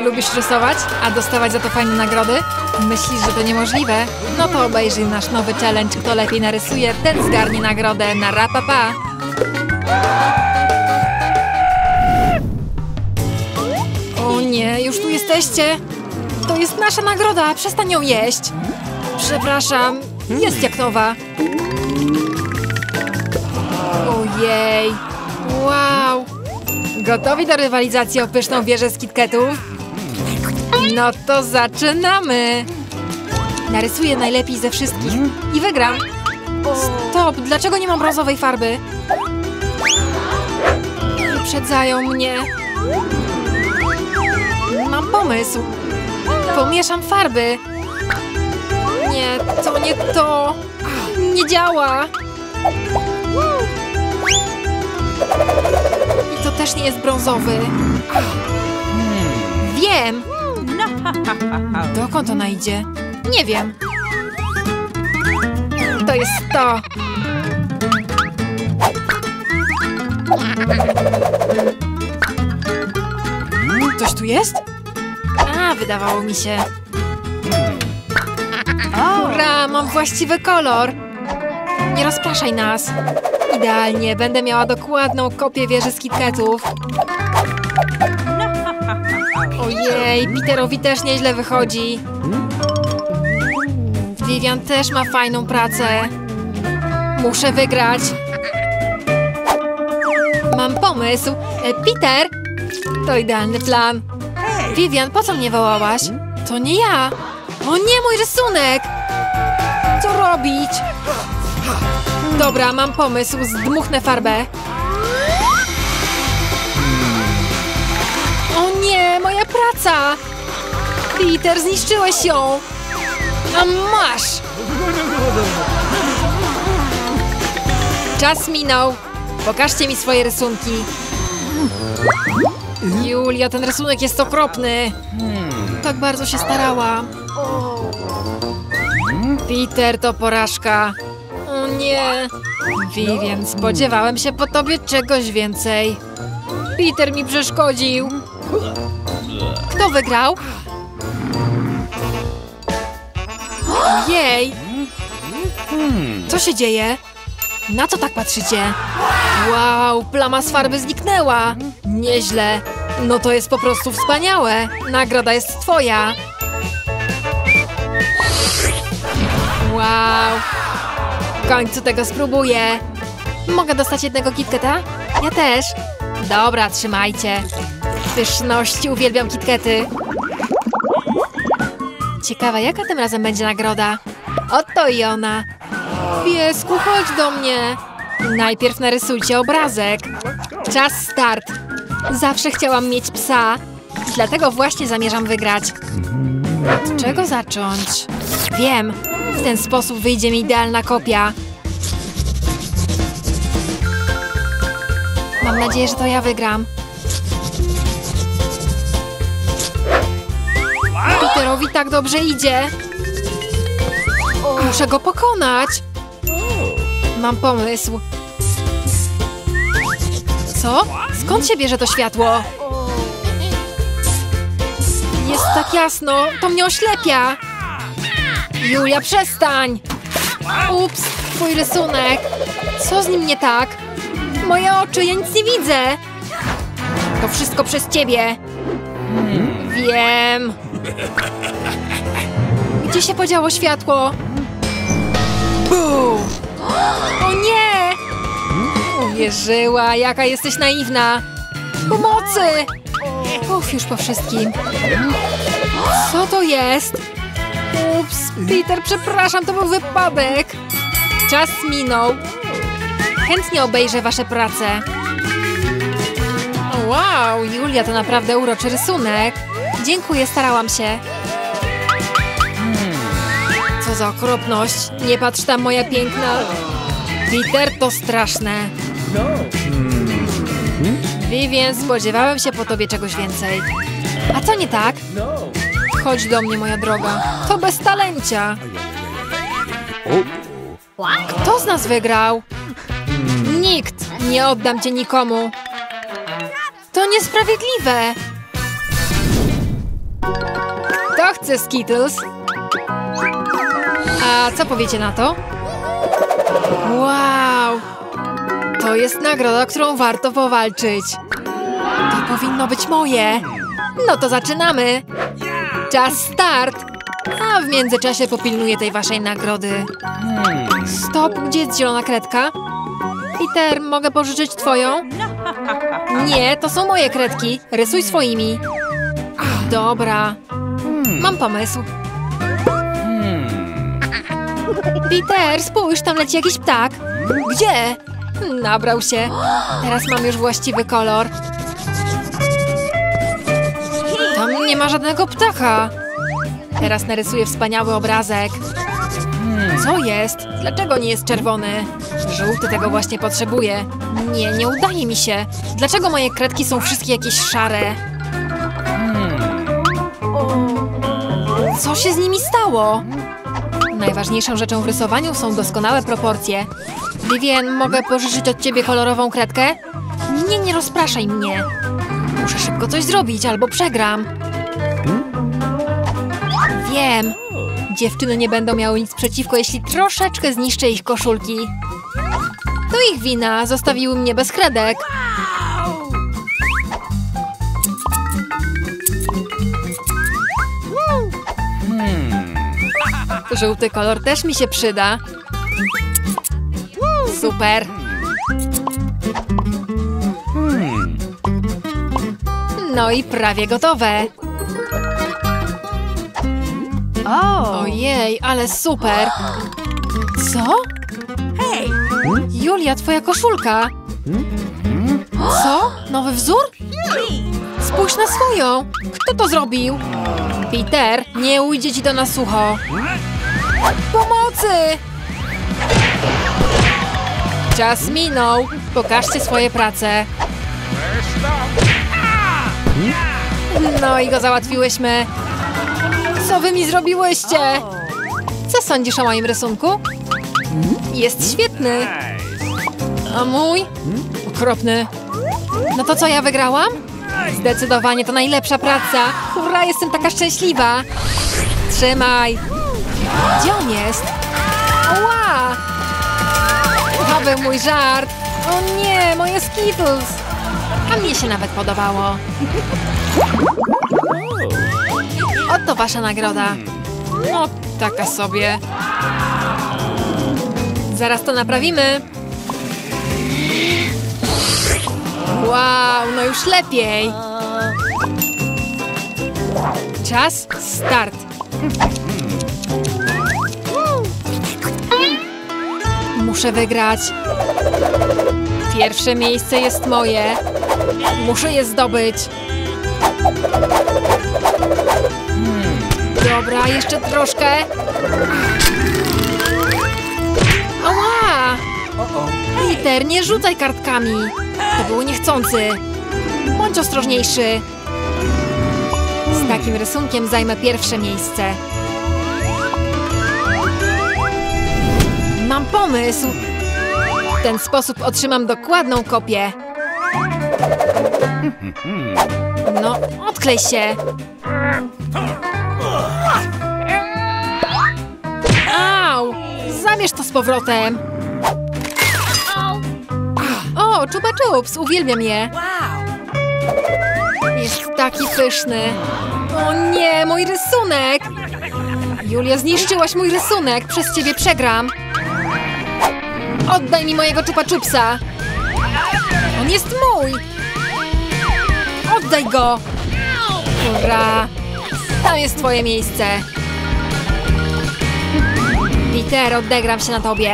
Lubisz rysować, a dostawać za to fajne nagrody? Myślisz, że to niemożliwe? No to obejrzyj nasz nowy challenge. Kto lepiej narysuje, ten zgarnie nagrodę. Na rapapa! O nie, już tu jesteście? To jest nasza nagroda, przestań ją jeść. Przepraszam, jest jak nowa. Ojej, wow. Gotowi do rywalizacji o pyszną wieżę z KitKatów? No to zaczynamy. Narysuję najlepiej ze wszystkich i wygram. Stop, dlaczego nie mam brązowej farby? Wyprzedzają mnie. Mam pomysł. Pomieszam farby. Nie, to nie to. Nie działa. I to też nie jest brązowy. Wiem. Dokąd ona idzie? Nie wiem. To jest to. Ktoś tu jest? A, wydawało mi się. Ura, mam właściwy kolor. Nie rozpraszaj nas. Idealnie, będę miała dokładną kopię wieży z KitKatów. Ojej, Peterowi też nieźle wychodzi. Vivian też ma fajną pracę. Muszę wygrać. Mam pomysł. Peter! To idealny plan. Vivian, po co mnie wołałaś? To nie ja. O nie, mój rysunek! Co robić? Dobra, mam pomysł. Zdmuchnę farbę. O nie, moja praca! Peter, zniszczyłeś ją! A masz! Czas minął. Pokażcie mi swoje rysunki. Julia, ten rysunek jest okropny. Tak bardzo się starałam. Peter, to porażka. O nie. Vivian, spodziewałem się po tobie czegoś więcej. Peter mi przeszkodził. Kto wygrał? Jej! Co się dzieje? Na co tak patrzycie? Wow, plama z farby zniknęła. Nieźle. No to jest po prostu wspaniałe. Nagroda jest twoja. Wow. W końcu tego spróbuję. Mogę dostać jednego KitKata? Ja też. Dobra, trzymajcie. Pyszności, uwielbiam KitKaty. Ciekawe, jaka tym razem będzie nagroda. Oto i ona. Piesku, chodź do mnie. Najpierw narysujcie obrazek. Czas start. Zawsze chciałam mieć psa. Dlatego właśnie zamierzam wygrać. Od czego zacząć? Wiem. W ten sposób wyjdzie mi idealna kopia. Mam nadzieję, że to ja wygram. Peterowi tak dobrze idzie. Muszę go pokonać. Mam pomysł. Co? Skąd się bierze to światło? Jest tak jasno. To mnie oślepia. Julia, przestań. Ups, twój rysunek. Co z nim nie tak? Moje oczy, ja nic nie widzę. To wszystko przez ciebie. Wiem. Gdzie się podziało światło? Bum! O nie! Uwierzyła, jaka jesteś naiwna. Pomocy! Uf, już po wszystkim. Co to jest? Ups, Peter, przepraszam, to był wypadek. Czas minął. Chętnie obejrzę wasze prace. Wow, Julia, to naprawdę uroczy rysunek. Dziękuję, starałam się. Co za okropność. Nie patrz tam, moja piękna. Peter, to straszne. Vivian, spodziewałem się po tobie czegoś więcej. A co nie tak? Chodź do mnie, moja droga. To bez talencia. Kto z nas wygrał? Nikt. Nie oddam cię nikomu. To niesprawiedliwe. chcę Skittles. A co powiecie na to? Wow! To jest nagroda, o którą warto powalczyć. To powinno być moje. No to zaczynamy. Czas start. A w międzyczasie popilnuję tej waszej nagrody. Stop, gdzie jest zielona kredka? Peter, mogę pożyczyć twoją? Nie, to są moje kredki. Rysuj swoimi. Dobra. Mam pomysł. Peter, spójrz, tam leci jakiś ptak. Gdzie? Nabrał się. Teraz mam już właściwy kolor. Tam nie ma żadnego ptaka. Teraz narysuję wspaniały obrazek. Co jest? Dlaczego nie jest czerwony? Żółty tego właśnie potrzebuje. Nie udaje mi się. Dlaczego moje kredki są wszystkie jakieś szare? Co się z nimi stało? Najważniejszą rzeczą w rysowaniu są doskonałe proporcje. Vivien, mogę pożyczyć od ciebie kolorową kredkę? Nie rozpraszaj mnie. Muszę szybko coś zrobić, albo przegram. Wiem. Dziewczyny nie będą miały nic przeciwko, jeśli troszeczkę zniszczę ich koszulki. To ich wina, zostawiły mnie bez kredek. Żółty kolor też mi się przyda. Super. No i prawie gotowe. Ojej, ale super. Co? Julia, twoja koszulka. Co? Nowy wzór? Spójrz na swoją. Kto to zrobił? Peter, nie ujdzie ci to na sucho. Pomocy! Czas minął. Pokażcie swoje prace. No i go załatwiłyśmy. Co wy mi zrobiłyście? Co sądzisz o moim rysunku? Jest świetny. A mój? Okropny. No to co, ja wygrałam? Zdecydowanie to najlepsza praca. Hurra, jestem taka szczęśliwa. Trzymaj. Gdzie on jest? Ła! To był mój żart. O nie, moje Skittles. A mnie się nawet podobało. Oto wasza nagroda. No, taka sobie. Zaraz to naprawimy. Wow, no już lepiej. Czas start. Muszę wygrać. Pierwsze miejsce jest moje. Muszę je zdobyć. Dobra, jeszcze troszkę. Ała! Peter, nie rzucaj kartkami. To było niechcący. Bądź ostrożniejszy. Z takim rysunkiem zajmę pierwsze miejsce. Mam pomysł. W ten sposób otrzymam dokładną kopię. No, odklej się. Au! Zabierz to z powrotem. O, Chupa Chups, uwielbiam je. Jest taki pyszny. O nie, mój rysunek. Julia, zniszczyłaś mój rysunek. Przez ciebie przegram. Oddaj mi mojego Chupa Chupsa. On jest mój. Oddaj go. Hurra. Tam jest twoje miejsce. Peter, odegram się na tobie.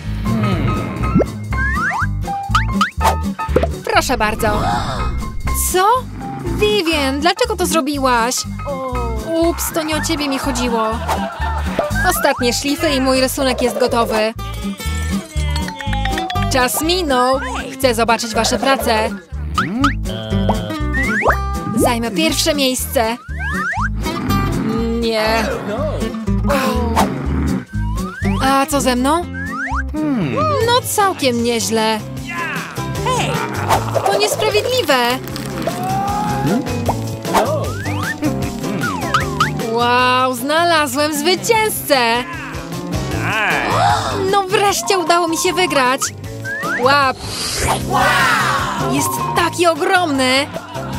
Proszę bardzo. Co? Vivien, dlaczego to zrobiłaś? Ups, to nie o ciebie mi chodziło. Ostatnie szlify i mój rysunek jest gotowy. Czas minął. Chcę zobaczyć wasze prace. Zajmę pierwsze miejsce. Nie. A co ze mną? No całkiem nieźle. To niesprawiedliwe. Wow, Wow, znalazłem zwycięzcę! No wreszcie udało mi się wygrać! Łap! Jest taki ogromny!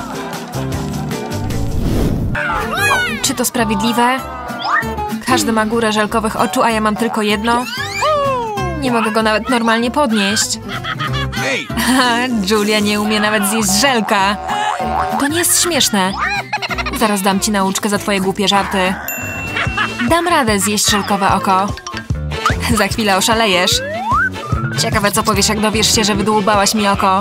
Czy to sprawiedliwe? Każdy ma górę żelkowych oczu, a ja mam tylko jedno? Nie mogę go nawet normalnie podnieść. Julia nie umie nawet zjeść żelka. To nie jest śmieszne. Zaraz dam ci nauczkę za twoje głupie żarty. Dam radę zjeść żelkowe oko. Za chwilę oszalejesz. Ciekawe, co powiesz, jak dowiesz się, że wydłubałaś mi oko.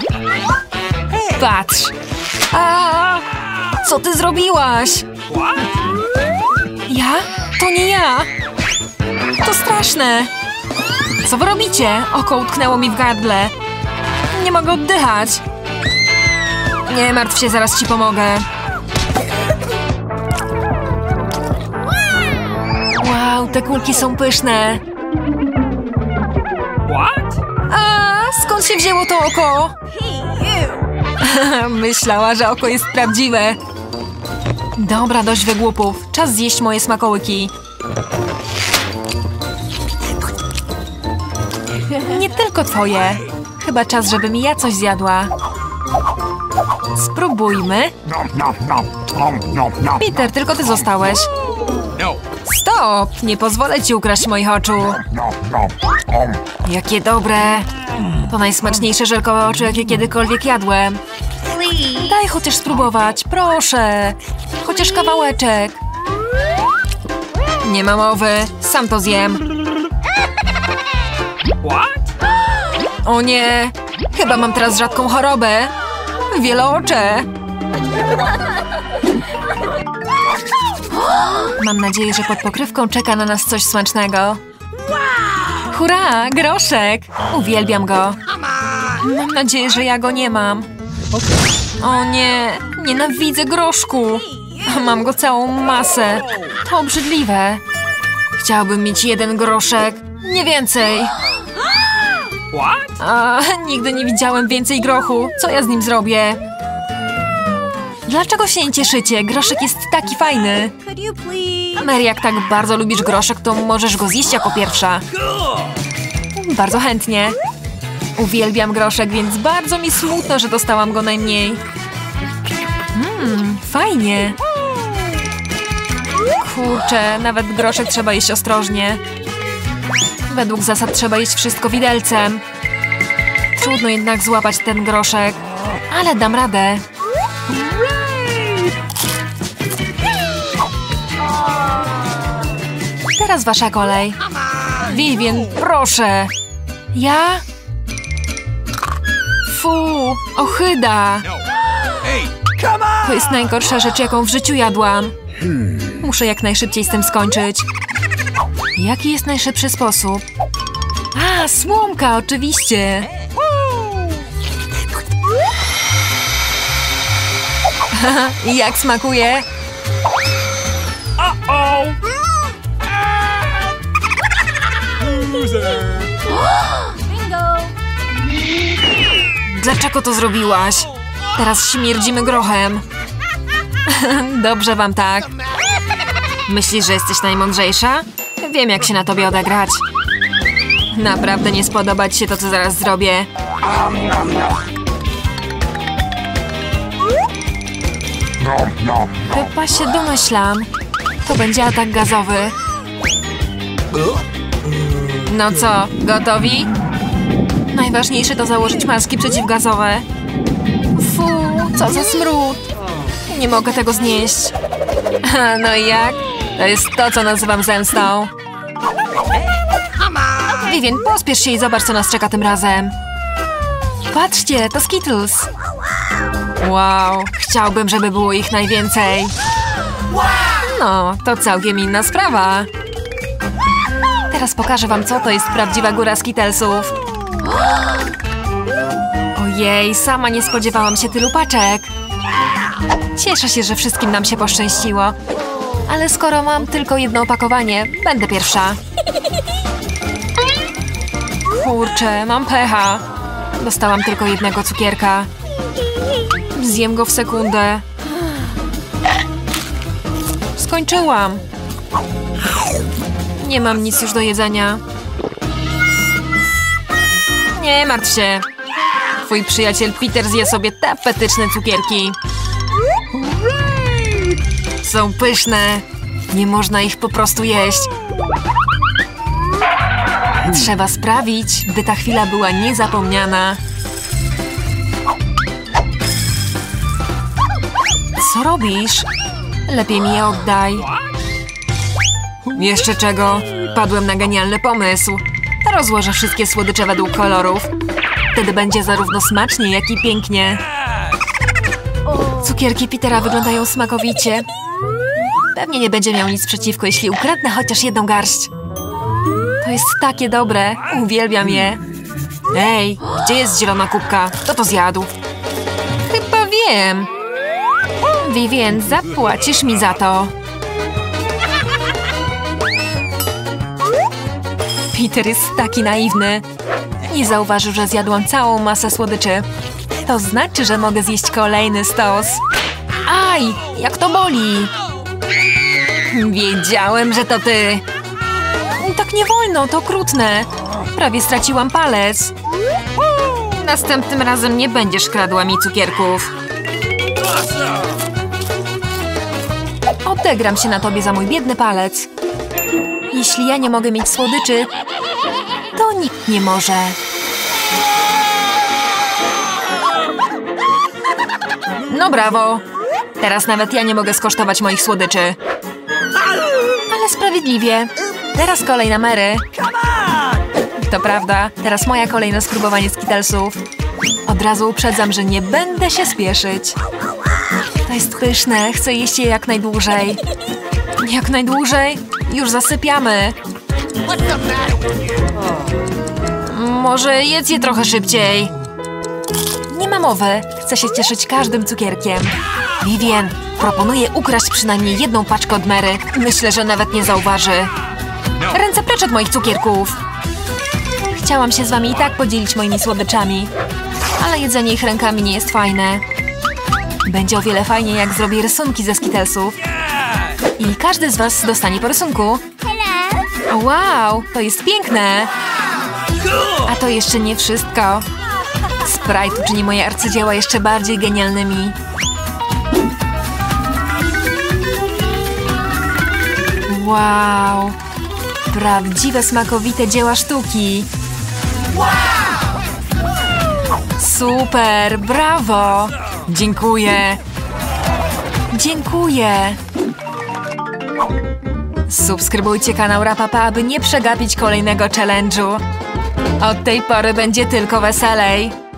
Patrz. A, co ty zrobiłaś? Ja? To nie ja. To straszne. Co wy robicie? Oko utknęło mi w gardle. Nie mogę oddychać. Nie martw się, zaraz ci pomogę. Wow, te kulki są pyszne. A, skąd się wzięło to oko? Myślała, że oko jest prawdziwe. Dobra, dość wygłupów. Czas zjeść moje smakołyki. Nie tylko twoje. Chyba czas, żebym ja coś zjadła. Spróbujmy. Peter, tylko ty zostałeś. Stop! Nie pozwolę ci ukraść moich oczu. Jakie dobre. To najsmaczniejsze żelkowe oczy, jakie kiedykolwiek jadłem. Daj chociaż spróbować, proszę. Chociaż kawałeczek. Nie ma mowy. Sam to zjem. O nie! Chyba mam teraz rzadką chorobę. Wieloocze. Mam nadzieję, że pod pokrywką czeka na nas coś smacznego. Hurra! Groszek! Uwielbiam go. Mam nadzieję, że ja go nie mam. O nie! Nienawidzę groszku. Mam go całą masę. To obrzydliwe. Chciałbym mieć jeden groszek. Nie więcej. A, nigdy nie widziałem więcej grochu. Co ja z nim zrobię? Dlaczego się nie cieszycie? Groszek jest taki fajny. Mary, jak tak bardzo lubisz groszek, to możesz go zjeść jako pierwsza. Bardzo chętnie. Uwielbiam groszek, więc bardzo mi smutno, że dostałam go najmniej. Fajnie. Kurczę, nawet groszek trzeba jeść ostrożnie. Według zasad trzeba jeść wszystko widelcem. Trudno jednak złapać ten groszek. Ale dam radę. Teraz wasza kolej. Vivian, proszę. Ja? Fu, ohyda. To jest najgorsza rzecz, jaką w życiu jadłam. Muszę jak najszybciej z tym skończyć. Jaki jest najszybszy sposób? A, słomka, oczywiście. Jak smakuje? Dlaczego to zrobiłaś? Teraz śmierdzimy grochem. Dobrze wam tak. Myślisz, że jesteś najmądrzejsza? Wiem, jak się na tobie odegrać. Naprawdę nie spodoba ci się to, co zaraz zrobię. Chyba się domyślam. To będzie atak gazowy. No co, gotowi? Najważniejsze to założyć maski przeciwgazowe. Fu, co za smród. Nie mogę tego znieść. No i jak? To jest to, co nazywam zemstą. Vivian, pospiesz się i zobacz, co nas czeka tym razem. Patrzcie, to Skittles. Wow, chciałbym, żeby było ich najwięcej. No, to całkiem inna sprawa. Teraz pokażę wam, co to jest prawdziwa góra Skittlesów. Ojej, sama nie spodziewałam się tylu paczek. Cieszę się, że wszystkim nam się poszczęściło. Ale skoro mam tylko jedno opakowanie, będę pierwsza. Kurczę, mam pecha. Dostałam tylko jednego cukierka. Zjem go w sekundę. Skończyłam. Nie mam nic już do jedzenia. Nie martw się. Twój przyjaciel Peter zje sobie te apetyczne cukierki. Są pyszne. Nie można ich po prostu jeść. Trzeba sprawić, by ta chwila była niezapomniana. Co robisz? Lepiej mi je oddaj. Jeszcze czego? Padłem na genialny pomysł. Rozłożę wszystkie słodycze według kolorów. Wtedy będzie zarówno smacznie, jak i pięknie. Cukierki Petera wyglądają smakowicie. Pewnie nie będzie miał nic przeciwko, jeśli ukradnę chociaż jedną garść. To jest takie dobre. Uwielbiam je. Ej, gdzie jest zielona kubka? Kto to zjadł? Chyba wiem. Vivien, zapłacisz mi za to. Peter jest taki naiwny. Nie zauważył, że zjadłam całą masę słodyczy. To znaczy, że mogę zjeść kolejny stos. Aj, jak to boli! Wiedziałem, że to ty. Tak nie wolno, to okrutne. Prawie straciłam palec. Następnym razem nie będziesz kradła mi cukierków. Odegram się na tobie za mój biedny palec. Jeśli ja nie mogę mieć słodyczy, to nikt nie może. No brawo! Teraz nawet ja nie mogę skosztować moich słodyczy. Ale sprawiedliwie. Teraz kolej na Mary. To prawda, teraz moja kolej na spróbowanie Skittlesów. Od razu uprzedzam, że nie będę się spieszyć. To jest pyszne, chcę jeść je jak najdłużej. Jak najdłużej? Już zasypiamy. Może jedz je trochę szybciej. Nie ma mowy, chcę się cieszyć każdym cukierkiem. Vivien, proponuję ukraść przynajmniej jedną paczkę od Mary. Myślę, że nawet nie zauważy. Ręce precz od moich cukierków. Chciałam się z wami i tak podzielić moimi słodyczami. Ale jedzenie ich rękami nie jest fajne. Będzie o wiele fajniej, jak zrobię rysunki ze Skittlesów. I każdy z was dostanie po rysunku. Wow, to jest piękne. A to jeszcze nie wszystko. Sprite uczyni moje arcydzieła jeszcze bardziej genialnymi. Wow. Prawdziwe, smakowite dzieła sztuki. Super, brawo. Dziękuję. Dziękuję. Subskrybujcie kanał Rapapa, aby nie przegapić kolejnego challenge'u. Od tej pory będzie tylko weselej.